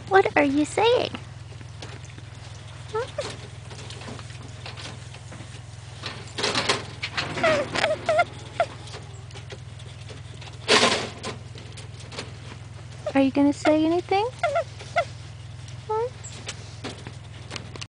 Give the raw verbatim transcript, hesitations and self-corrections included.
What are you saying? Are you gonna say anything?